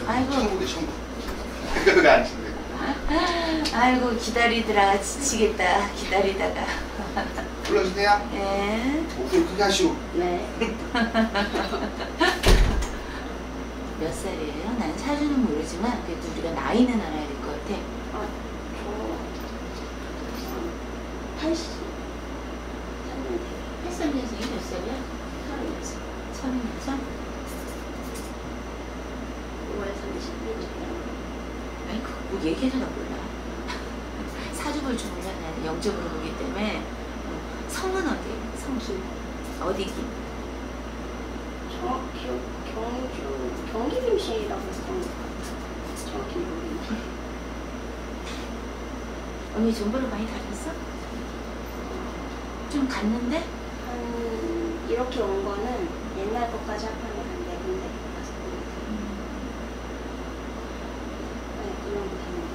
아이고. 천국에 천국. 그거 안 친대. 아이고 기다리더라 지치겠다 기다리다가. 불러주세요. 네. 목소리 크게 하시오. 네. 몇 살이에요? 난 사주는 모르지만 그래도 우리가 나이는 알아야 될 것 같아. 아, 저 83년생이 몇 살이야? 36? 5월 31일이요. 아니 그거 뭐 얘기해도 나 몰라. 사주 볼 줄 몰라. 나는 영적으로 보기 때문에. 성은 어디? 성기 어디 기? 경기 김씨라고 했던 정확히 모르겠는데. 언니 정보를 많이 다녔어? 좀 갔는데? 한 이렇게 온 거는 옛날 것까지 합하면 한 4군데 갔었거든요. 네, 그 정도 되는.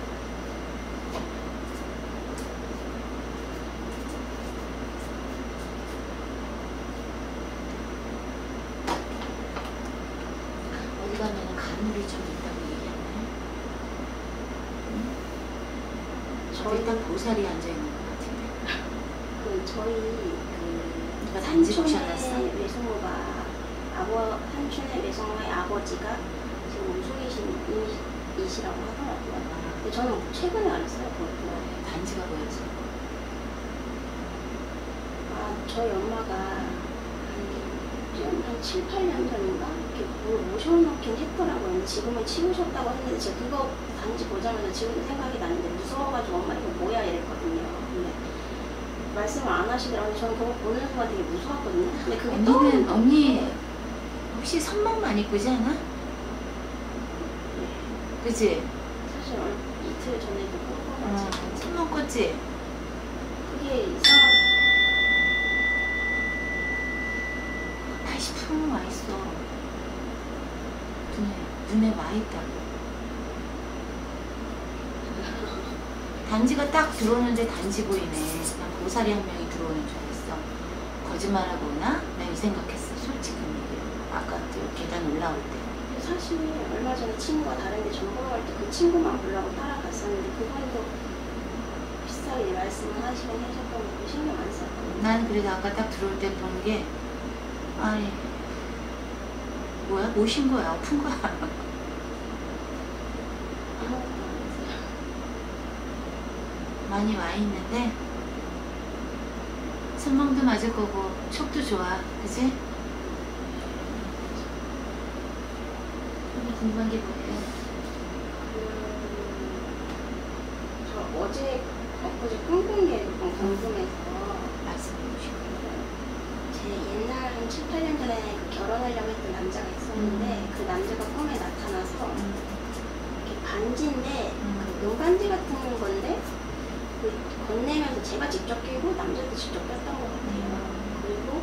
어디 가면은 간물이 좀 있다고 얘기하네. 저기 딱 보살이 앉아 있는 것 같은데. 저희 누가 단지 삼촌의 모셔놨어? 외숙모가 삼촌의 외숙모의 아버지가 지금 우수이시라고 하더라고요. 근데 저는 최근에 알았어요. 그것도. 단지가 보여서. 저희 엄마가 한 7, 8년 전인가 이렇게 뭘 모셔놓긴 했더라고요. 근데 지금은 치우셨다고 했는데 제가 그거 단지 보자마자 지금도 생각이 나는데 무서워가지고 엄마 이거 뭐야 이랬거든요. 근데 말씀을 안 하시더라고요. 저는 그거 보는 순간 되게 무서웠거든요. 근데 그게 언니는 언니 혹시 선망만 입고지 않아? 네. 그치? 사실 이틀 전에도 ቁ고 선망 꽂지? 그게 이상하게 80% 와 있어. 눈에 와 있다고. 단지가 딱 들어오는데 단지 보이네. 그냥 보살이 한 명이 들어오는 줄 알았어. 거짓말하고 오나? 난 이 생각했어. 솔직한 얘기로. 아까 계단 올라올 때. 사실 얼마 전에 친구가 다른데 전 보러 갈 때 그 친구만 보려고 따라갔었는데 그분도 비슷하게 말씀을 하시긴 하셨던 거 신경 안 썼거든요. 난 그래도 아까 딱 들어올 때 본 게 아니 뭐야? 오신 거야? 아픈 거야? 많이 와 있는데 선망도 맞을 거고 촉도 좋아. 그지? 궁금한 게 뭐예요? 저 어제 엊그제 꿈꾼 게 궁금해서 말씀해 주시고. 제 옛날 한 7, 8년 전에 그 결혼하려고 했던 남자가 있었는데 그 남자가 꿈에 나타나서 이렇게 반지인데 그 은반지 같은 건데 그 건네면서 제가 직접 끼고 남자도 직접 꼈던 것 같아요. 그리고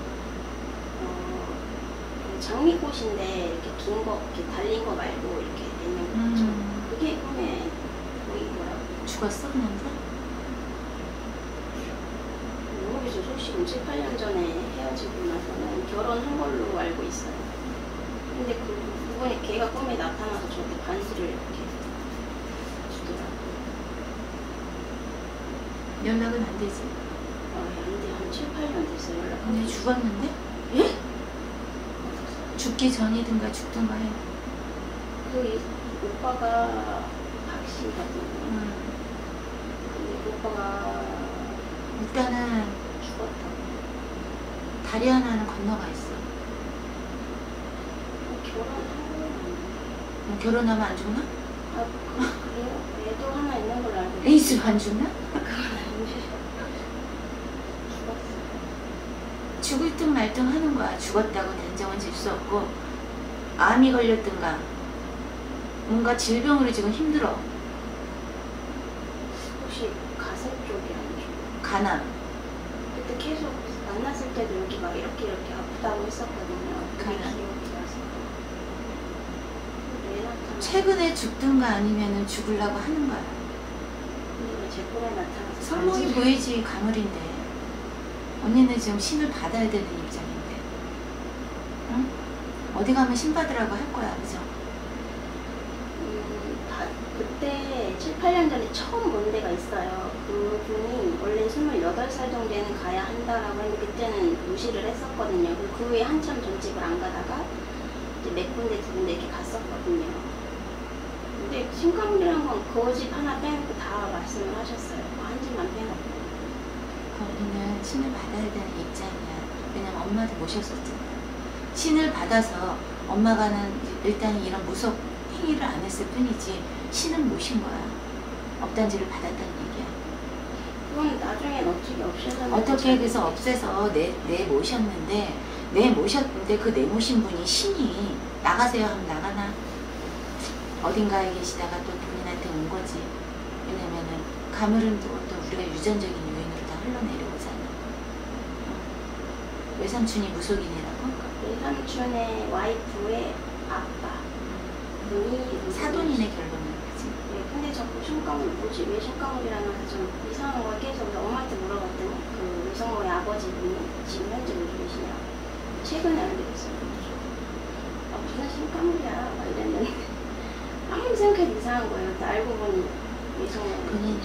장미꽃인데 이렇게 긴 거, 이렇게 달린 거 말고 이렇게 있는 거 있죠. 그게 꿈에 보이더라고요. 죽었어 그 남자? 모르겠어요. 솔직히 7, 8년 전에 헤어지고 나서는 결혼한 걸로 알고 있어요. 근데 그분이 걔가 꿈에 나타나서 저한테 반지를 이렇게 주더라고요. 연락은 안 되지? 안 돼. 한 7, 8년 됐어요. 연락. 언니 죽었는데? 예? 죽기 전이든가 죽든가 해. 그 오빠가 박씨거든요. 근데 그 오빠가 일단은 죽었다고. 다리 하나는 건너가 있어. 결혼하고 결혼하면 안 죽나? 그래요? 애도 하나 있는 걸로 알고 있어요. 에이스 안 죽나? 죽을 듯 말 듯 하는 거야. 죽었다고 단정은 질 수 없고 암이 걸렸든가 뭔가 질병으로 지금 힘들어. 혹시 가슴 쪽이 안 좋아요? 간암. 그때 계속 만났을 때도 여기 막 이렇게 아프다고 했었거든요. 그게 간암. 기억이 나서. 왜 나타나? 최근에 죽든가 아니면은 죽으려고 하는 거야. 근데 왜 제 꿈에 나타나서 성목이 반지를- 보이지 가물인데 언니는 지금 신을 받아야 되는 입장인데 응? 어디 가면 신 받으라고 할 거야. 그죠? 그때 7, 8년 전에 처음 본 데가 있어요. 그분이 원래 28살 정도에는 가야 한다라고 했는데 그때는 무시를 했었거든요. 그 후에 한참 전집을 안 가다가 이제 몇 군데 두 군데 이렇게 갔었거든요. 근데 신가문이란 건 그 집 하나 빼놓고 다 말씀을 하셨어요. 한 집만 빼놓고. 거기는 신을 받아야 되는 입장이야. 왜냐면 엄마도 모셨었잖아. 신을 받아서 엄마가는 일단 이런 무속 행위를 안 했을 뿐이지 신은 모신 거야. 업단지를 받았다는 얘기야. 그건 나중엔 어떻게 없애서 어떻게 그래서 없애서 내 모셨는데 그 내 모신 분이 신이 나가세요 하면 나가나? 어딘가에 계시다가 또 본인한테 온 거지. 왜냐면은 가물은 또 우리가 유전적인 요인으로 다 흘러내려오잖아. 외삼촌이 무속인이라고? 외삼촌의 와이프의 아빠 분이 사돈이네 결론은. 그치? 네, 근데 자꾸 신가문 뭐지? 왜 신가문이라는 해서 좀 이상한 걸 계속 엄마한테 물어봤더니 그 외성모의 아버지분이 지금 현재 무속이시냐고 최근에 알게 됐어요. 아, 무슨 신가문이야 막 이랬는데 아무리 생각해도 이상한 거예요. 또 알고 보니 외성모 본인은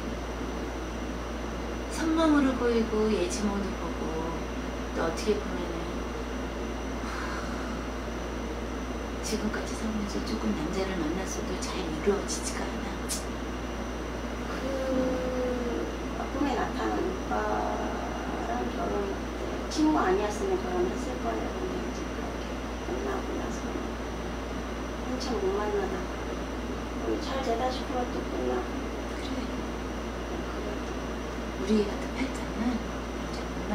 선망으로 보이고 예지몽도 보고 또 어떻게 보면은 지금까지 살면서 조금 남자를 만났어도 잘 이루어지지가 않아. 그 꿈에 나타난 오빠랑 결혼 때 친구 아니었으면 결혼했을 거예요. 근데 이제 그렇게 끝나고 나서 한참 못 만나다가 우리 잘 되다 싶으면 또 끝나고 그래. 그랬던 우리 같은 팔자는 이제 못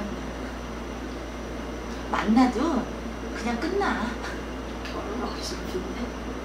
만나. 만나도 그냥 끝나. 결혼하고 싶은데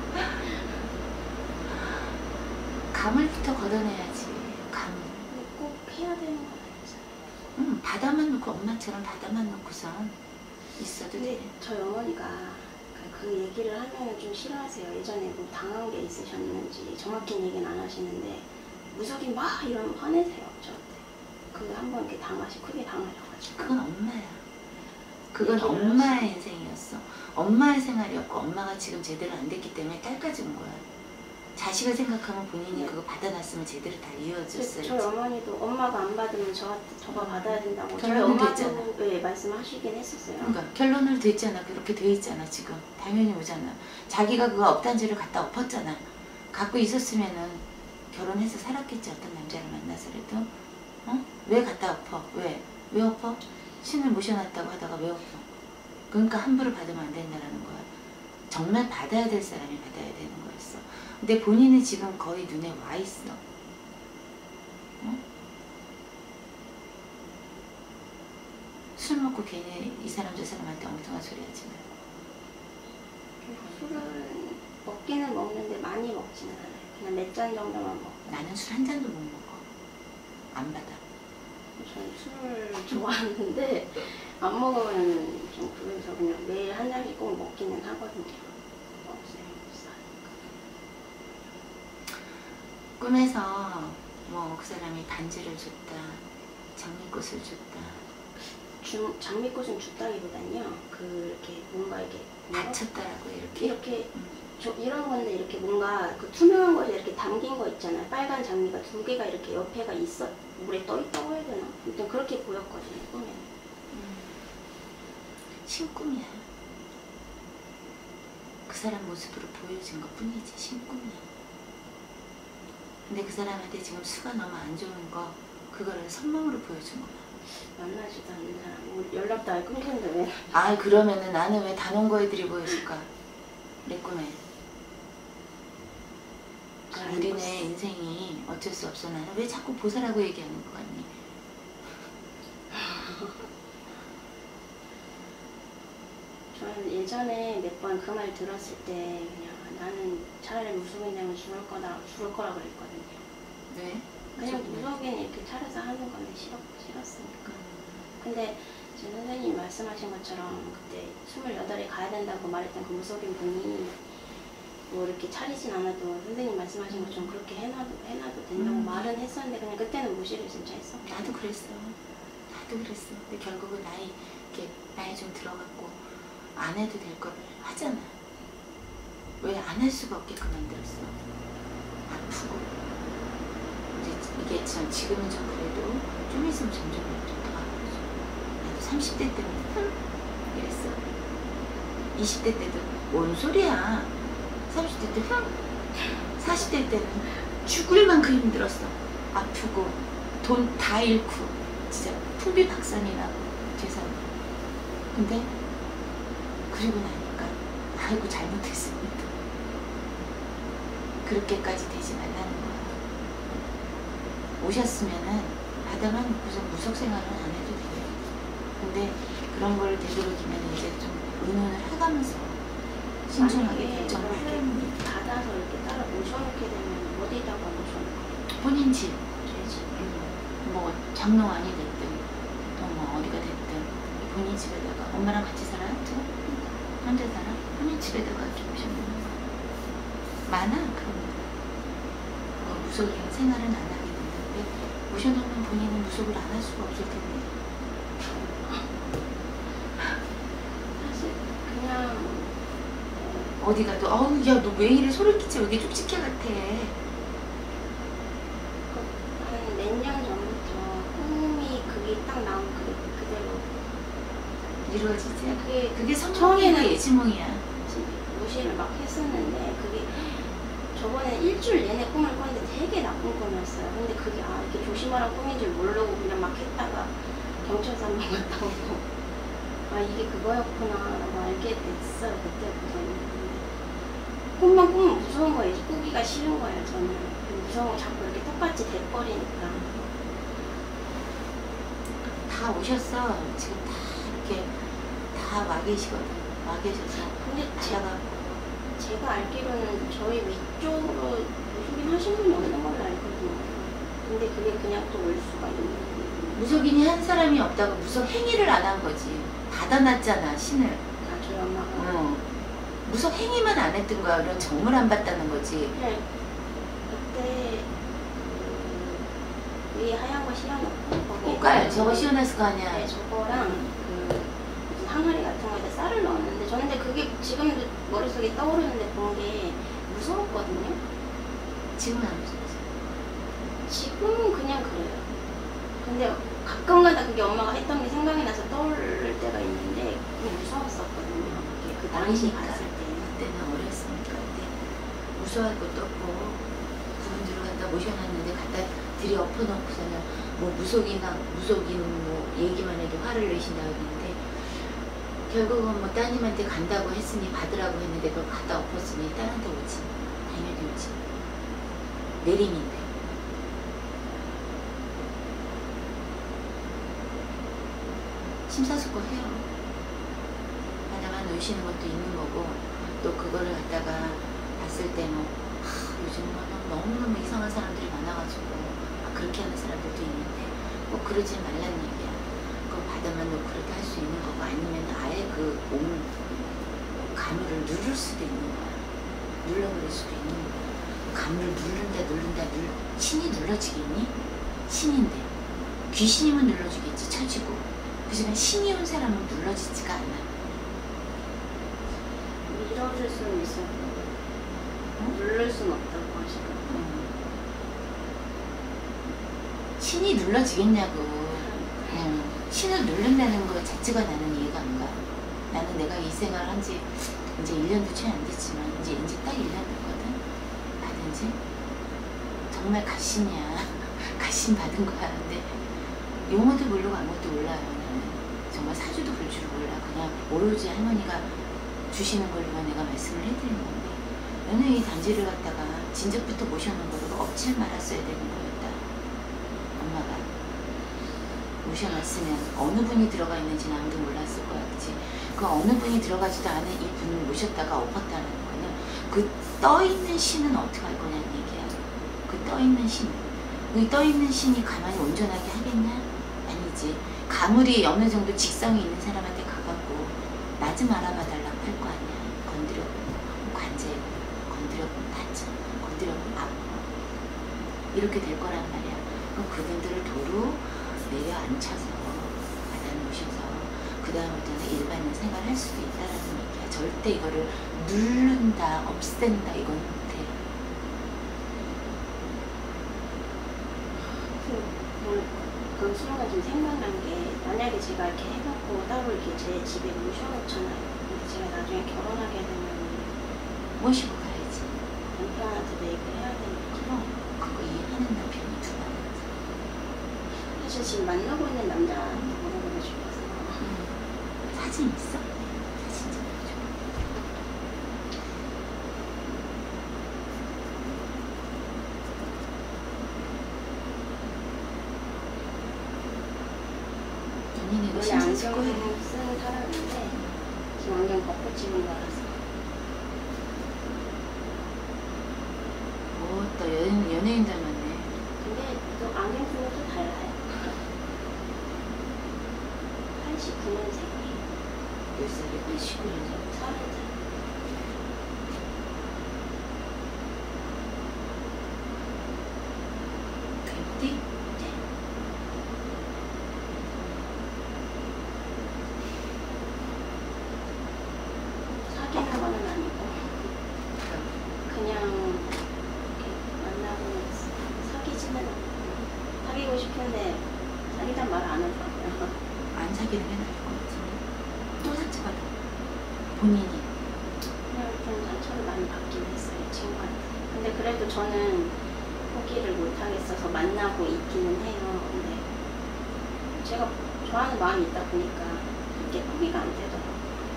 감을부터 걷어내야지. 감. 근데 꼭 해야 되는 건 아니잖아요. 바다만 놓고 엄마처럼 바다만 놓고선 있어도 근데 돼. 저희 어머니가 그 얘기를 하면은 좀 싫어하세요. 예전에 뭐 당한 게 있으셨는지 정확히 얘기는 안 하시는데 무속인 막 이러면 화내세요 저한테. 그 한 번 이렇게 크게 당하셔가지고. 그건 엄마야. 그건 얘기를 엄마의 인생이었어. 엄마의 생활이었고 엄마가 지금 제대로 안 됐기 때문에 딸까지 온 거야. 자식을 생각하면 본인이 그거 받아놨으면 제대로 다 이어졌어요. 저희 어머니도 엄마가 안 받으면 저가 받아야 된다고 저희 결론은 엄마도 됐잖아. 네, 말씀하시긴 했었어요. 그러니까 결론을 됐잖아. 그렇게 돼 있잖아 지금. 당연히 오잖아. 자기가 그거 업단지를 갖다 엎었잖아. 갖고 있었으면은 결혼해서 살았겠지. 어떤 남자를 만나서라도. 어? 왜 갖다 엎어? 왜 엎어? 신을 모셔놨다고 하다가 왜 엎어? 그러니까 함부로 받으면 안 된다는 거야. 정말 받아야 될 사람이 받아야 되는 거였어. 근데 본인은 지금 거의 눈에 와 있어. 어? 술 먹고 괜히 이 사람 저 사람한테 엉뚱한 소리 하지 말고. 술은 먹기는 먹는데 많이 먹지는 않아요. 그냥 몇 잔 정도만 먹고. 나는 술 한 잔도 못 먹어. 안 받아. 저는 술을 좋아하는데 안 먹으면 좀 그래서 그냥 매일 한 잔씩 꼭 먹기는 하거든요. 없어요. 꿈에서 뭐 그 사람이 반지를 줬다. 장미꽃을 줬다. 장미꽃은 줬다기보다는요. 이렇게 뭔가 이렇게 다쳤다라고 이렇게. 이렇게 이런 건데 이렇게 뭔가 그 투명한 것에 이렇게 담긴 거 있잖아요. 빨간 장미가 2개가 이렇게 옆에가 물에 떠 있다고 해야 되나? 일단 그렇게 보였거든요. 꿈에는. 신꿈이야. 그 사람 모습으로 보여진 것 뿐이지 신꿈이야. 근데 그 사람한테 지금 수가 너무 안 좋은 거 그거를 선망으로 보여준 거야. 만나지도 않는 사람 연락도 아예 끊겼는데 왜? 아 그러면은 나는 왜 단원거 애들이 보여줄까? 내 꿈에. 우리네 인생이 어쩔 수 없어. 나는 왜 자꾸 보살하고 얘기하는 거 같니? 저는 예전에 몇 번 그 말 들었을 때 그냥 나는 차라리 무속인이면 죽을 거라 그랬거든요. 왜? 그냥 무속인 이렇게 차려서 하는 건데 싫었으니까. 근데 제 선생님이 말씀하신 것처럼 그때 28에 가야 된다고 말했던 그 무속인 분이 뭐 이렇게 차리진 않아도 선생님 말씀하신 것처럼 그렇게 해놔도 된다고 말은 했었는데 그냥 그때는 무시를 진짜 했어. 나도 그랬어. 근데 결국은 나이 좀 들어갔고 안 해도 될 거를 하잖아. 왜 안 할 수가 없게끔 만들었어? 아프고 이제 이게 참 지금은 좀 그래도 좀 있으면 점점 더 아프죠. 나도 30대 때는 이랬어. 20대 때도 뭔 소리야. 30대 때 40대 때는 죽을 만큼 힘들었어. 아프고 돈 다 잃고 진짜 풍비박산이 나고 재산. 근데 그리고 나니까 아이고 잘못했습니다. 그렇게까지 되지 말라는 거야. 오셨으면은 바다만 무슨 무속 생활은 안 해도 돼요. 근데 그런 걸 되도록이면 이제 좀 의논을 해가면서 신중하게 결정을 하게 됩니다. 받아서 이렇게 따라 모셔놓게 되면 어디다가 모셔놓을까요? 본인 집, 제 집. 뭐 장롱안이 됐든 또 뭐 어디가 됐든 본인 집에다가 엄마랑 같이 살아요? 혼자 살아? 본인 집에다가 이렇게 모셔놓는 거 많아. 그런 거 무속 생활은 안 하게 됐는데 모셔놓으면 본인은 무속을 안 할 수가 없을 텐데. 사실 그냥 어디 가도 어우 야 너 왜 이래 소리 끼쳐 왜 이렇게 쪽집게 같아. 한 몇 년 전부터 꿈이 그게 딱 나온 그대로 이루어지지? 그게 성공이고 처음에는 예지몽이야. 무시를 막 했었는데 그게 저번에 일주일 내내 꿈을 꿨는데 되게 나쁜 꿈이었어요. 근데 그게 이렇게 조심하라는 꿈인 줄 모르고 그냥 막 했다가 경찰서 한 번 갔다 오고 이게 그거였구나 라고 알게 됐어요. 그때부터는. 꿈만 꾸면 무서운 거예요. 꾸기가 싫은 거예요. 저는 무서워 자꾸 이렇게 똑같이 돼버리니까. 다 오셨어. 지금 다 이렇게 다 와 계시거든. 와 계셔서 근데 바다가 제가 알기로는 저희 위쪽으로 무속인 하신 분이 없는 걸로 알거든요. 근데 그게 그냥 또 올 수가 있는. 무속인이 한 사람이 없다고 무속 행위를 안 한 거지. 받아놨잖아 신을. 저희 엄마가. 무속 행위만 안 했던 거야. 그런 정을 안 봤다는 거지. 네. 그때 위에 하얀 거 씌워놓고 거기에 꽃갈 저거 씌워놨을 거 아니야. 네, 저거랑 무슨 항아리 같은 거에다 쌀을 넣었는데 저는 근데 그게 지금도 머릿속에 떠오르는데 본 게 무서웠거든요. 지금은 안 무서워. 지금은 그냥 그래요. 근데 가끔가다 그게 엄마가 했던 게 생각이 나서 떠오를 때가 있는데 그냥 무서웠었거든요. 그게 그 당시 어리니까. 봤을 때. 그때는 어렸으니까. 근데 무서워할 것도 없고 그분들을 갖다 모셔놨는데 갖다 들이엎어놓고서는 뭐 무속인 뭐 얘기만 해도 화를 내신다고 했는데 결국은 뭐 따님한테 간다고 했으니 받으라고 했는데 그걸 갖다 엎었으니 딸한테 오지. 당연히 오지. 내림인데. 심사숙고 해요. 하다만 놓으시는 것도 있는 거고 또 그거를 갖다가 봤을 때는 요즘 너무너무 이상한 사람들이 많아가지고 그렇게 하는 사람들도 있는데 꼭 그러지 말라는 얘기야. 그거 받아만 놓고 그렇게 할 수 있는 거고 아니면 아예 그 몸 가물을 누를 수도 있는 거야. 눌러버릴 수도 있는 거야. 가물을 누른다 신이 눌러지겠니? 신인데 귀신이면 눌러주겠지 처지고 그지만 신이 온 사람은 눌러지지가 않아. 밀어줄 수는 있어요. 누를 수는 없다고 하시더라고요. 신이 눌러지겠냐고. 신을 누른다는 것 자체가 나는 이해가 안 가. 나는 내가 이 생활 한지 이제 1년도 채 안 됐지만 이제 딱 1년 됐거든. 받은지 정말 가신이야. 가신 받은 거야. 근데 용어도 모르고 아무것도 몰라요. 나는 정말 사주도 볼 줄 몰라. 그냥 오로지 할머니가 주시는 걸로만 내가 말씀을 해드리는 건데 너는 이 단지를 갖다가 진작부터 모셔놓은 거로 엎질 말았어야 되는 거였다. 엄마가 모셔놨으면 어느 분이 들어가 있는지는 아무도 몰랐을 거야. 그치? 그 어느 분이 들어가지도 않은 이 분을 모셨다가 엎었다는 거는 그 떠있는 신은 어떻게 할 거냐는 얘기야. 그 떠있는 신. 그 떠있는 신이 가만히 온전하게 하겠냐? 아니지. 가물이 어느 정도 직성이 있는 사람한테 가갖고 나 좀 알아봐달라고 할 거 아니야. 건드려보면 관제, 건드려보면 다쳐, 건드려보면 아파. 이렇게 될 거란 말이야. 그럼 그분들을 도로 내려앉혀서 받아놓으셔서 그 다음부터는 일반인 생활할 수도 있다라는 얘기야. 절대 이거를 누른다, 없앤다 이건 못해. 그 순간 좀 생각난 게 만약에 제가 이렇게 해놓고 따로 이렇게 제 집에 모셔놓잖아요. 근데 제가 나중에 결혼하게 되면 모시고 가야지. 남편한테도 얘기를 해야 되니까. 그럼 그거 이해하는 남편이 두 번. 사실 지금 만나고 있는 남자한테 물어보고 싶어서. 사진 있어? 사진 좀 보여줘. 본인이 원래 신경 안경 쓸 거야. 쓰는 사람인데 지금 안경 벗고 찍은 거라서. 또 연예인 닮았네. 근데 또 안경 쓰는 것도 달라요. 89년생이에요. 몇 살이야? 89년. 30살. 그때? 사귀는 거는 아니고 그냥 이렇게 만나고 사귀지는 않고 사귀고 싶은데 사귀단 말 안 하더라고요. 안 사귀는 게 나을 것 같은데. 또 상처받아. 본인이. 그냥 좀 상처를 많이 받긴 했어요, 친구한테. 근데 그래도 저는 포기를 못 하겠어서 만나고 있기는 해요. 근데 제가 좋아하는 마음이 있다 보니까 그게 포기가 안 되더라고요.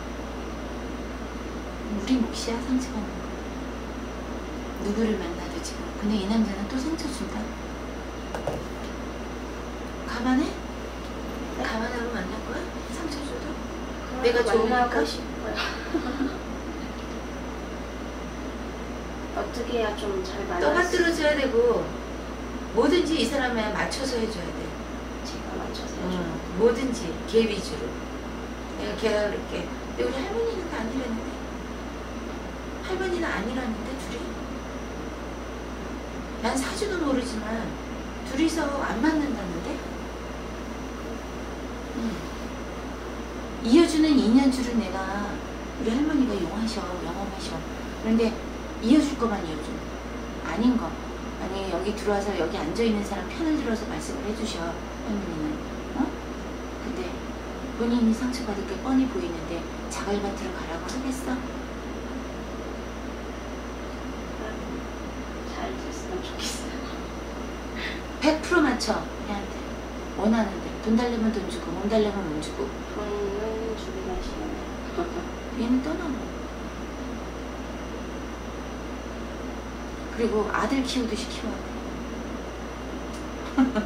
우리 몫이야 상처받는 거. 누구를 만나도 지금. 근데 이 남자는 또 상처 준다. 감안해? 네? 감안하고 만날 거야? 상처 줘도? 그래도 내가 좋으니까? 만나고 싶어요. 어떻게 해야 좀 잘 만날 수 떠받들어줘야 되고 뭐든지 이 사람에 맞춰서 해줘야 돼. 제가 맞춰서 해줘. 뭐든지 걔 위주로. 내가 걔가 그럴게. 근데 우리 할머니는 아니라는데. 할머니는 아니라는데 둘이. 난 사주도 모르지만 둘이서 안 맞는다는데. 이어주는 인연줄은 내가 우리 할머니가 영험하셔. 그런데 이어줄 거만 이어줘. 아닌 거. 아니 여기 들어와서 여기 앉아있는 사람 편을 들어서 말씀을 해주셔. 할머니는. 근데 본인이 상처받을 게 뻔히 보이는데 자갈밭으로 가라고 하겠어? 잘 됐으면 좋겠어요. 100% 맞춰. 얘한테. 원하는데. 돈 달래면 돈 주고 못 달래면 못 주고. 돈은 주기가 싫네요. 얘는 떠나고. 그리고 아들 키우듯이 키워야 돼.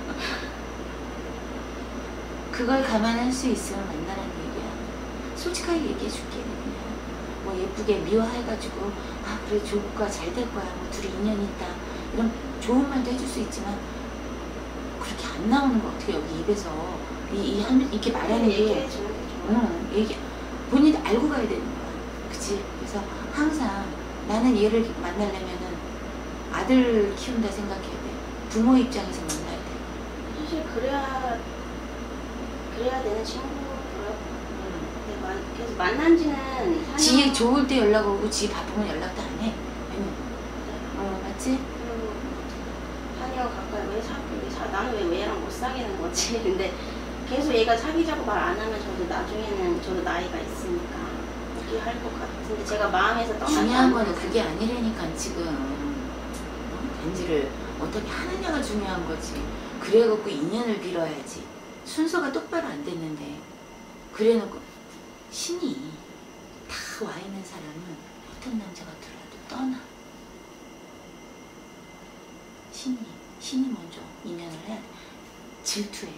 그걸 감안할 수 있으면 만나라는 얘기야. 솔직하게 얘기해줄게. 그냥 뭐 예쁘게 미워해가지고 아 그래 좋을 거야 잘 될 거야 뭐 둘이 인연이 있다 이런 좋은 말도 해줄 수 있지만 그렇게 안 나오는 거 어떻게 여기 입에서 이렇게 말하는 게 얘기해주는 게 좋아요. 얘기 본인이 알고 가야 되는 거야. 그치? 그래서 항상 나는 얘를 만나려면은 아들 키운다 생각해야 돼. 부모 입장에서 만나야 돼. 사실 그래야 되는 친구더라고요. 근데 계속 만난 지는 4년. 지 좋을 때 연락 오고 지 바쁘면 연락도 안 해. 맞지? 그리고 4년 가까이 나는 왜 얘랑 못 사귀는 거지? 근데 계속 얘가 사귀자고 말 안 하면 저도 나중에는 저도 나이가 있으니까 포기할 것 같은데 제가 마음에서 떠나지 중요한 거는 않고 그게 아니라니까 지금. 단지를 어떻게 하느냐가 중요한 거지. 그래갖고 인연을 빌어야지. 순서가 똑바로 안 됐는데 그래놓고 신이 다 와 있는 사람은 어떤 남자가 들어와도 떠나. 신이 먼저 인연을 해야 돼. 질투해.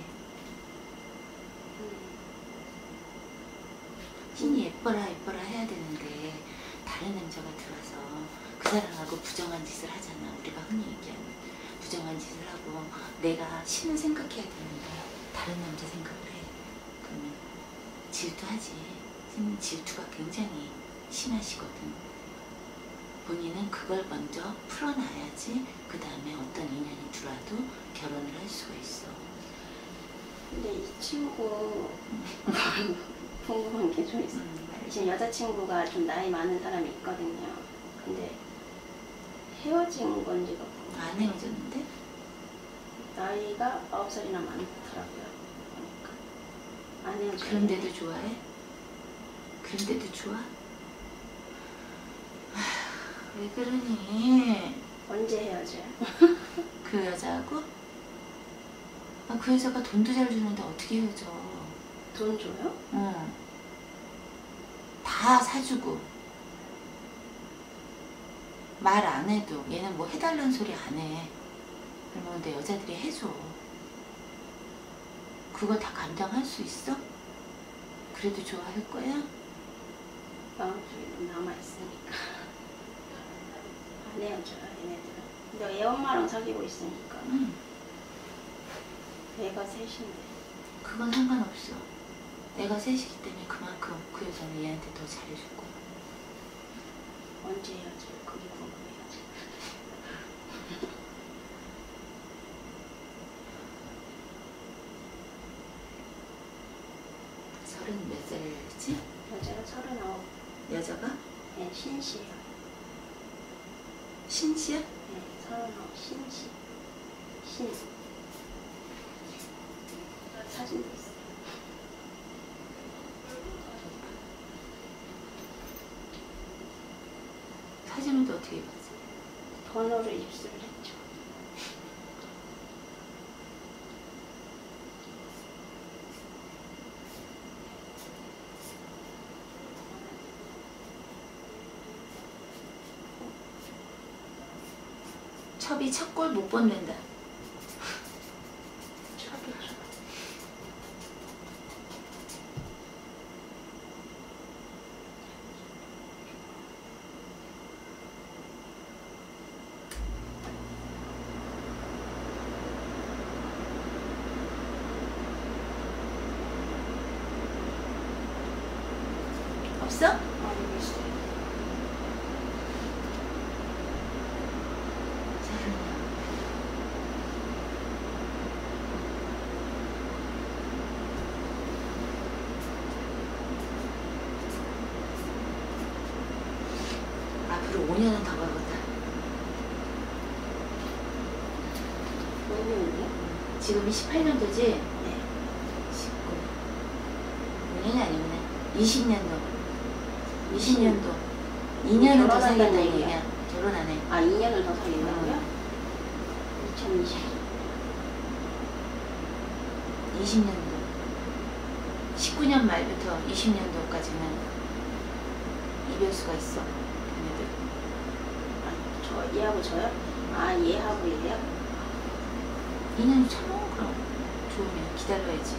신이 예뻐라 해야 되는데 다른 남자가 들어와서 그 사람하고 부정한 짓을 하잖아. 우리가 흔히 얘기하는 부정한 짓을 하고 내가 신을 생각해야 되는데 다른 남자 생각을 해. 그러면 질투하지. 신은 질투가 굉장히 심하시거든. 본인은 그걸 먼저 풀어놔야지 그 다음에 어떤 인연이 들어와도 결혼을 할 수가 있어. 근데 이 친구 궁금한 게 좀 있어요. 지금 여자친구가 좀 나이 많은 사람이 있거든요. 근데 헤어진 건지가 안 헤어졌는데? 나이가 9살이나 많더라고요. 그러니까 안 헤어져요. 그런데도 좋아해? 그런데도 좋아? 아휴, 왜 그러니? 언제 헤어져요? 그 여자하고? 아, 그 여자가 돈도 잘 주는데 어떻게 헤어져? 돈 줘요? 응. 다 사주고 말 안 해도 얘는 뭐 해달라는 소리 안 해. 그러면 근데 여자들이 해줘. 그거 다 감당할 수 있어? 그래도 좋아할 거야? 마음속에 남아있으니까 안 헤어져요 얘네들은. 근데 애 엄마랑 사귀고 있으니까. 응. 애가 셋인데. 그건 상관없어. 내가 셋이기 때문에 그만큼 그 여자는 얘한테 더 잘해줄 거야. 언제 헤어져요? 그게 궁금해요. 서른 몇 살이지? 여자가 39. 여자가? 네, 신씨예요. 신씨야? 네, 39 신씨. 신. 사진도 있어요. 사진은 또 어떻게 봤어? 번호를 입수를 했죠. 첩이 첫 골 못 번된다. 첩이죠. 없어? 여기 있어요. 앞으로 5년은 더 벌겠다. 5년이요? 지금이 18년도지? 네. 19. 5년이 아니구나. 20년도. 20년도. 2년은 더 결혼한다는 사귄다는 얘기야? 얘기야. 결혼 안 해. 아, 2년을 더 사귄다고요? 2020. 20년도. 19년 말부터 20년도까지는 이별수가 있어. 걔네들. 저 얘하고 저요? 아, 얘하고 얘요? 2년이 참아 그럼. 좋으면 기다려야지.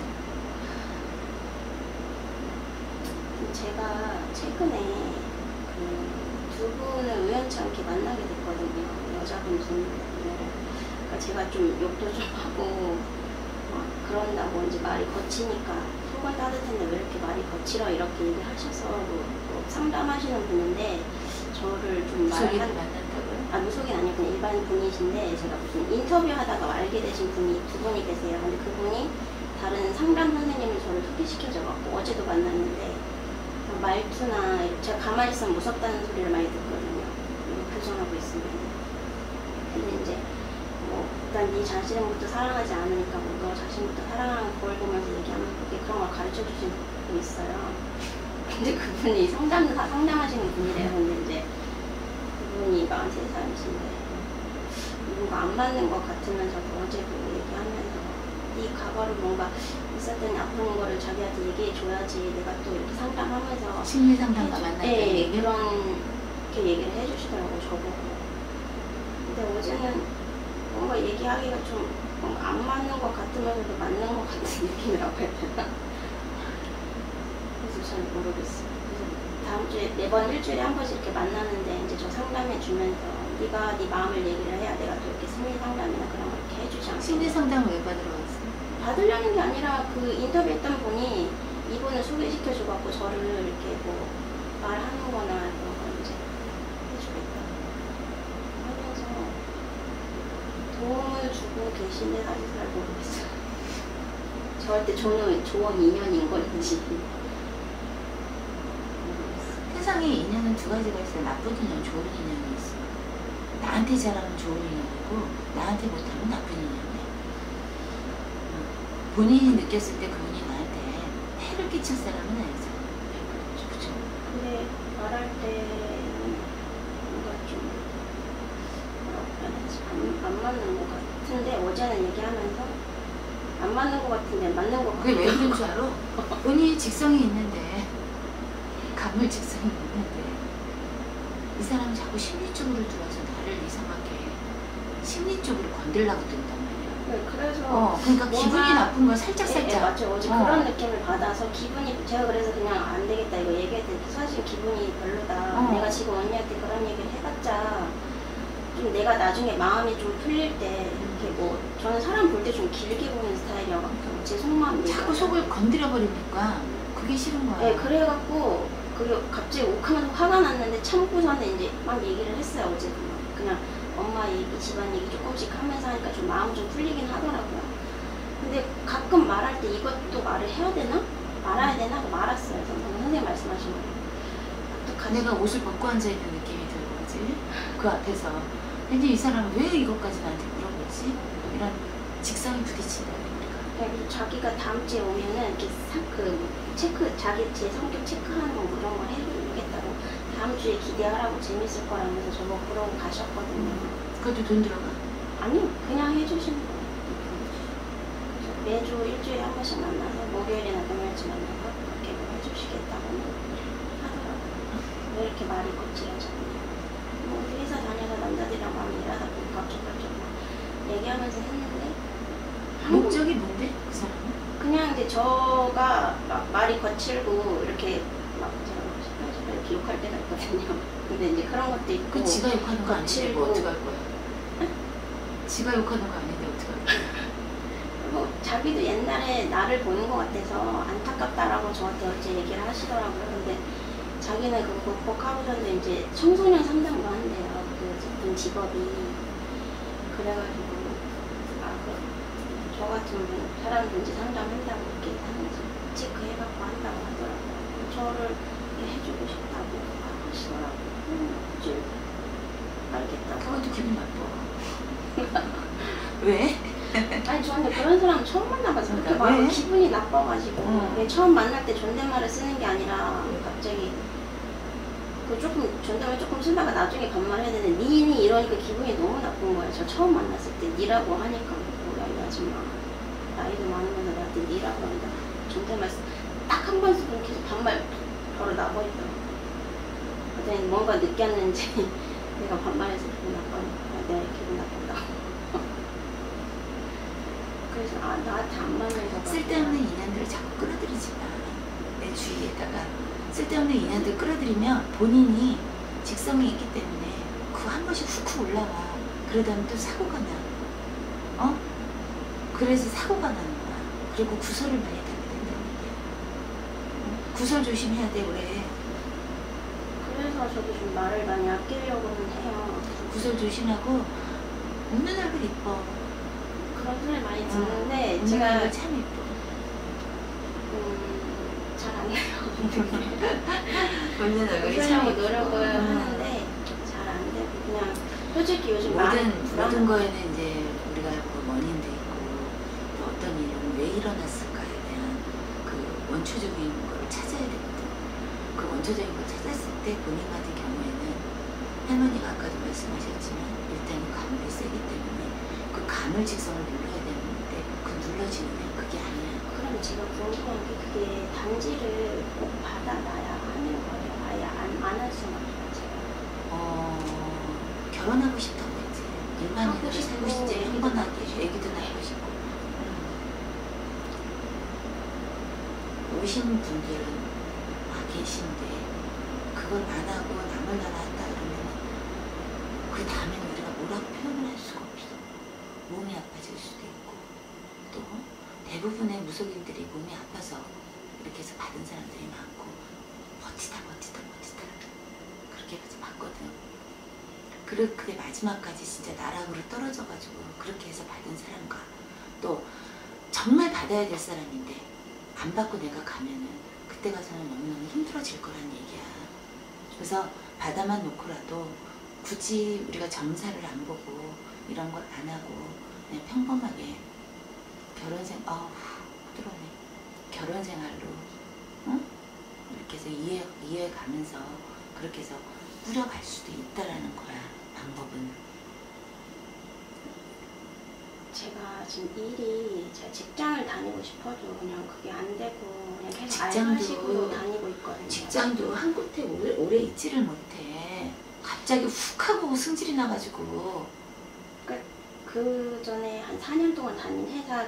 제가 최근에 그 두 분을 우연치 않게 만나게 됐거든요. 여자분 두 분을. 그러니까 제가 좀 욕도 좀 하고 막 그런다고 이제 말이 거치니까 속은 따뜻한데 왜 이렇게 말이 거칠어 이렇게 얘기하셔서 뭐 상담하시는 분인데 저를 좀 무속인을 말한 만난다고요? 아, 무속인 아니고 그냥 일반 분이신데 제가 무슨 인터뷰 하다가 알게 되신 분이 두 분이 계세요. 근데 그분이 다른 상담 선생님을 저를 소개시켜줘갖고 어제도 만났는데 말투나 제가 가만히 있으면 무섭다는 소리를 많이 듣거든요. 교정하고 있으면. 근데 이제 뭐 일단 네 자신부터 사랑하지 않으니까 뭐 너 자신부터 사랑하는 거울 보면서 얘기하면 그렇게 그런 걸 가르쳐 주신 분이 있어요. 근데 그분이 상담하시는 분이래요. 근데 이제 그분이 43살이신데 뭔가 안 맞는 것 같으면서도 어제도 얘기하면서 네 과거를 뭔가 있었던 아픈 거를 자기한테 얘기해 줘야지 내가 또 이렇게 상담하면서 심리 상담가 만났다는 네, 얘기? 그렇게 얘기를 해주시더라고요, 저보고. 근데 어제는 뭔가 얘기하기가 좀 뭔가 안 맞는 것 같으면서도 맞는 것 같은 느낌이라고 해야 되나? 그래서 잘 모르겠어요. 그래서 다음 주에 매번 일주일에 한 번씩 이렇게 만나는데 이제 저 상담해 주면서 네가 네 마음을 얘기를 해야 내가 또 이렇게 심리 상담이나 그런 걸 이렇게 해주지 않고. 심리 상담 왜 받으러 왔어? 받으려는 게 아니라 그 인터뷰했던 분이 이분을 소개시켜줘갖고 저를 이렇게 뭐 말하는 거나 그런 거 이제 해주겠다 하면서 도움을 주고 계신데 사실 잘 모르겠어요. 저한테 조언 인연인 건지 모르겠어요. 세상에 인연은 두 가지가 있어요. 나쁜 인연, 좋은 인연이 있어. 나한테 잘하면 좋은 인연이고 나한테 못하면 나쁜 인연이야. 본인이 느꼈을 때 그분이 나한테 해를 끼칠 사람은 아니잖아. 그렇죠. 근데 말할 때는 뭔가 좀 뭐라고 해야 되지? 안 맞는 것 같은데 어제는 얘기하면서 안 맞는 것 같은데 맞는 것 같아. 그게 왜 그런 줄 알아? 본인이 직성이 있는데 간물 직성이 있는데 이 사람은 자꾸 심리 쪽으로 들어와서 나를 이상하게 심리 쪽으로 건들려고 든단 말이야. 네, 그래서 그러니까 뭔가- 기분이 나쁜 거 살짝 예, 살짝. 맞죠. 어제 그런 느낌을 받아서 기분이 제가 그래서 그냥 안 되겠다 이거 얘기했더니 사실 기분이 별로다. 내가 지금 언니한테 그런 얘기를 해봤자 좀 내가 나중에 마음이 좀 풀릴 때 이렇게 뭐 저는 사람 볼 때 좀 길게 보는 스타일이어가지고 제 속마음 자꾸 속을 건드려 버리니까 그게 싫은 거야. 네, 그래갖고 그게 갑자기 욱하면서 화가 났는데 참고서는 이제 막 얘기를 했어요. 어제 그냥 엄마 얘기, 집안 얘기 조금씩 하면서 하니까 좀 마음 좀 풀리긴 하더라고요. 근데 가끔 말할 때 이것도 말을 해야 되나? 말아야 되나? 하고 말았어요. 선생님 말씀하신 거. 어떡하지? 내가 옷을 벗고 앉아있는 느낌이 드는 거지. 그 앞에서. 근데 이 사람은 왜 이것까지 나한테 물어보지? 이런 직성이 부딪힌다. 그리고 자기가 다음 주에 오면은 이렇게 자기 제 성격 체크하는 거 그런 거 해보겠다고 다음 주에 기대하라고 재밌을 거라면서 저거 그러고 가셨거든요. 그것도 돈 들어가? 아니요, 그냥 해주시는 거예요. 그래서 매주 일주일에 한 번씩 만나서 목요일이나 금요일쯤 만나서 그렇게 뭐 해주시겠다고는 하더라고요. 왜 이렇게 말이 거칠어졌냐. 뭐 회사 다녀서 남자들이랑 많이 일하다 보니까 어쩌고저쩌고 얘기하면서 했는데 목적이 뭔데? 그 사람은? 그냥 이제 저가 막 말이 거칠고 이렇게 막 제가 이렇게 욕할 때가 있거든요. 근데 이제 그런 것도 있고. 그 지가 욕하는 거 아닌데 뭐 거칠고. 어떡할 거야? 지가 욕하는 거 아닌데 어떡할 거야? 뭐 자기도 옛날에 나를 보는 것 같아서 안타깝다라고 저한테 어째 얘기를 하시더라고요. 근데 자기는 그거 극복하고서는 이제 청소년 상담도 한대요. 그 직업이. 그래가지고 저 같은 사람들인지 상담한다고 이렇게 하는지 체크해갖고 한다고 하더라고요. 저를 해주고 싶다고 하시더라고요. 굳이 알겠다고. 그것도 기분 나빠. 왜? 아니 저는 그런 사람 처음 만나봐서 그렇게 왜? 말하면 기분이 나빠가지고 응. 처음 만날 때 존댓말을 쓰는 게 아니라 갑자기 그 조금 존댓말 조금 쓰다가 나중에 반말해야 되는데 니니 이러니까 기분이 너무 나쁜 거예요. 저 처음 만났을 때 니라고 하니까 뭐야 이 아줌마 나이도 많으면서 나한테 니라고 한다. 존댓말 딱 한 번 쓰고 계속 반말 바로 나버리더라고요. 그랬더니 뭔가 느꼈는지 내가 반말해서 기분 나빠니까 내가 기분 나쁜다고. 그래서 나한테 안 맞는 거 쓸데없는 인연들을 자꾸 끌어들이지 마. 내 주위에다가 쓸데없는 인연들 끌어들이면 본인이 직성이 있기 때문에 그 한 번씩 훅훅 올라와. 그러다면 또 사고가 나. 그래서 사고가 나는 거야. 그리고 구설을 많이 타게 된다는 얘기야. 구설 조심해야 돼 올해. 그래서 저도 좀 말을 많이 아끼려고는 해요. 구설 조심하고 웃는 얼굴 이뻐. 그런 소리 많이 듣는데 웃는 제가 얼굴 참 이뻐. 잘 안 해요. 웃는 얼굴이 참 웃으려고 이뻐. 노력을 하는데 잘 안 되고 그냥 솔직히 요즘 말이 모든 거에는 이제 우리가 그 원인도 있고 또 어떤 일은 왜 일어났을까에 대한 그 원초적인 거를 찾아야 되거든. 그 원초적인 걸 찾았을 때 본인 같은 경우에는 할머니가 아까도 말씀하셨지만 일단은 가물이 세기 때문에 그 가물 직성을 눌러야 되는데 그 눌러지는 게 그게 아니야. 그럼 제가 궁금한 게 그게 단지를 꼭 받아놔야 하는 거예요. 아예 안 할 수는 없어요. 제가. 결혼하고 싶다고 했지. 일반인으로 하고 싶고, 살고 싶지. 애기도 한번 낳고 하게. 싶고. 애기도 낳고 싶고. 오신 분들은 계신데 그걸 안 하고 남을 나라 한다 그러면 그 다음에는 우리가 뭐라고 표현을 할 수가 없어. 몸이 아파질 수도 있고 또 대부분의 무속인들이 몸이 아파서 이렇게 해서 받은 사람들이 많고 버티다 그렇게 해서 받거든. 그래 마지막까지 진짜 나락으로 떨어져가지고 그렇게 해서 받은 사람과 또 정말 받아야 될 사람인데 안 받고 내가 가면은 그때 가서는 너무너무 힘들어질 거란 얘기야. 그래서 받아만 놓고라도 굳이 우리가 점사를 안 보고 이런 걸 안 하고 그냥 평범하게 결혼생 결혼 생활로 이렇게 해서 이해해 가면서 그렇게 해서 꾸려갈 수도 있다라는 거야. 방법은. 제가 지금 제가 직장을 다니고 싶어도 그냥 그게 안 되고 그냥 계속 직장도- 알바식으로 다니고 있거든요. 직장도 한 곳에 오래 있지를 못해. 갑자기 훅 하고 승질이 나가지고. 그 전에 한 4년 동안 다닌 회사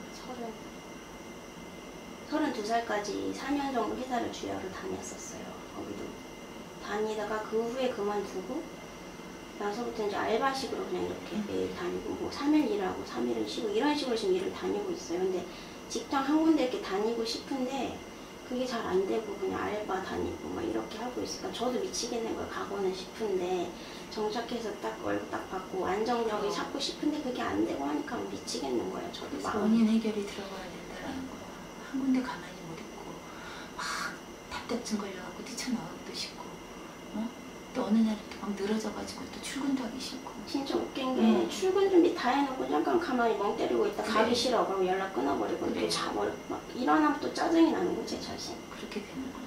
32살까지 4년 정도 회사를 주야로 다녔었어요. 거기도 다니다가 그 후에 그만두고 나서부터 이제 알바식으로 그냥 이렇게 매일 다니고 뭐 3일 일하고 3일은 쉬고 이런 식으로 지금 일을 다니고 있어요. 근데 직장 한 군데 이렇게 다니고 싶은데 그게 잘 안 되고 그냥 알바 다니고 막 이렇게 하고 있으니까 저도 미치겠는 거예요. 가고는 싶은데 정착해서 딱 월급 딱 받고 안정적이 찾고 싶은데 그게 안 되고 하니까 미치겠는 거예요. 저도 그래서 마음이. 원인 해결이 들어가야 된다라는 거야. 한 군데 가만히 못 있고 막 답답증 걸려갖고 뛰쳐나가기도 싫고 또 어느 날은 또 막 늘어져가지고 또 출근도 하기 싫고. 진짜 웃긴 게 출근 준비 다 해놓고 잠깐 가만히 멍 때리고 있다 그래. 가기 싫어 그러면 연락 끊어버리고 그래. 또 자버리고 막 일어나면 또 짜증이 나는 거제 자신. 그렇게 되는 거야.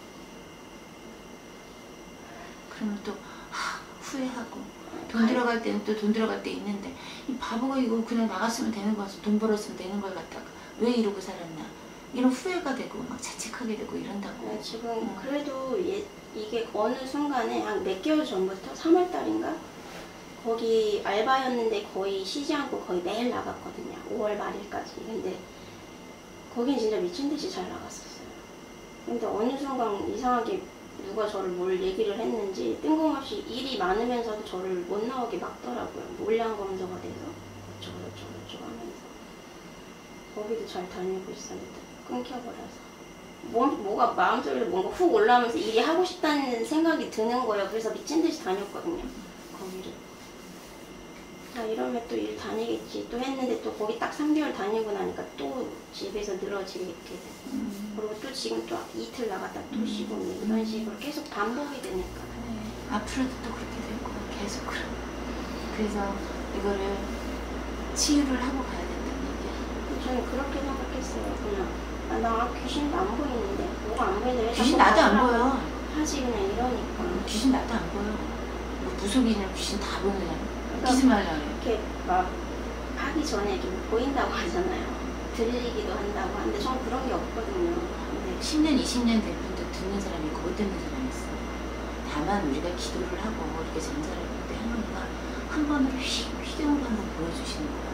그러면 또 후회하고 돈 들어갈 때는 또 돈 들어갈 때 있는데 이 바보가 이거 그냥 나갔으면 되는 거라서 돈 벌었으면 되는 걸 갖다가 왜 이러고 살았나 이런 후회가 되고 막 자책하게 되고 이런다고. 네, 지금 그래도 이게 어느 순간에 한 몇 개월 전부터 3월 달인가 거기 알바였는데 거의 쉬지 않고 거의 매일 나갔거든요. 5월 말일까지. 근데 거긴 진짜 미친 듯이 잘 나갔었어요. 근데 어느 순간 이상하게 누가 저를 뭘 얘기를 했는지 뜬금없이 일이 많으면서도 저를 못 나오게 막더라고요. 몰량 검사가 돼서 어쩌고 하면서 거기도 잘 다니고 있었는데 끊겨버려서 뭐가 마음속에 뭔가 훅 올라오면서 일이 하고 싶다는 생각이 드는 거예요. 그래서 미친 듯이 다녔거든요. 거기를. 아 이러면 또 일 다니겠지 또 했는데 또 거기 딱 3개월 다니고 나니까 또 집에서 늘어지게 되고 그리고 또 지금 또 이틀 나갔다 또 쉬고 뭐 이런 식으로 계속 반복이 되니까. 그래. 앞으로도 또 그렇게 될 거야. 계속 그래. 그래서 이거를 치유를 하고 가야 된다는 얘기야. 저는 그렇게 생각했어요. 그냥 나 귀신도 안 보이는데 뭐가 안 보이는데 왜 귀신 자꾸 나도 안 말하라고 보여. 하지 그냥 이러니까. 귀신 나도 안 보여. 뭐 무속인이나 귀신 다 보는 애야. 그러니까 웃기지 말라 그래. 이렇게 막 하기 전에 이렇게 보인다고 하잖아요. 들리기도 한다고 하는데 저는 그런 게 없거든요. 근데 10년, 20년 된 분도 듣는 사람이 있고 못 듣는 사람이 있어. 다만 우리가 기도를 하고 이렇게 전자를 볼 때 할머니가 한 번으로 휘경으로 한번 보여주시는 거야.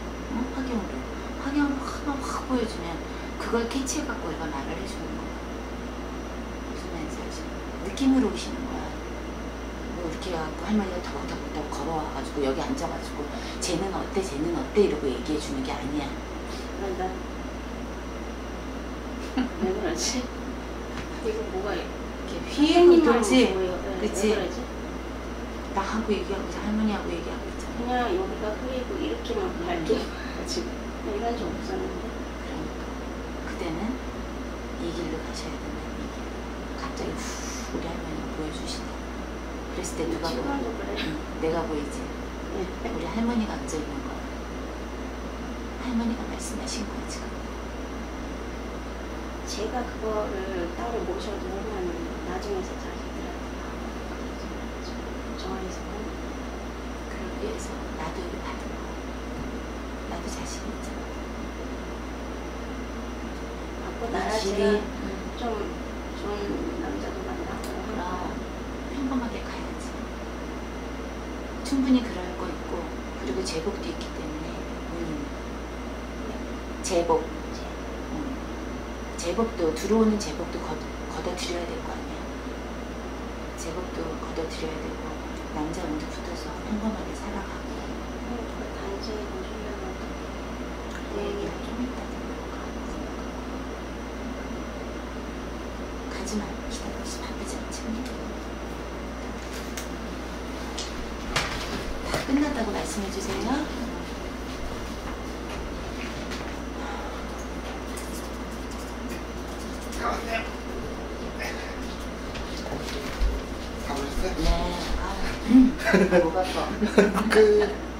화경으로 한번 확 보여주면 그걸 캐치해갖고 우리가 말을 해주는 거야. 무슨 말인지 알지? 느낌으로 오시는 거야. 뭐 이렇게 해갖고 할머니가 더벅더벅 걸어와가지고 여기 앉아가지고 쟤는 어때 이러고 얘기해주는 게 아니야. 나 왜 그러지? 이거 뭐가 이렇게 휘행이 돌지? 보여. 네, 그치? 왜 그러지? 나하고 얘기하고 할머니하고 얘기하고 있잖아. 그냥 여기가 흐리고 이렇게만 밝게 지금 이런 적 없었는데. 그러니까 그때는 이 길로 가셔야 된다는 얘기야. 갑자기 후 우리 할머니가 보여주신다. 그랬을 때 누가 보여? 지금도 그래요. 내가 보이지? 네. 우리 할머니가 앉아 있는 거야. 할머니가 말씀하신 거야 지금. 제가 그거를 따로 모셔도 하면 나중에서 자기들한테 정화해서 그러기 위해서 나도 이거 받은 거야. 나도 자신 있잖아. 받고 나야 집이 제가 좀 좋은 남자도 만나고 그럼 평범하게 가야지. 충분히 그럴 거 있고 그리고 제복도 있기 때문에 제복. 제복도 들어오는 제복도 걷어들여야 될 거 아니야. 제복도 걷어들여야 되고 남자분도 붙어서 평범하게 살아가고. 그 단지에 모시려면 그 얘기를 좀 이따 가지 말고 기다려서 바쁘지 않지. 다 끝났다고 말씀해 주세요. 가보셨어요? 네. 아, 목 아파. 끝.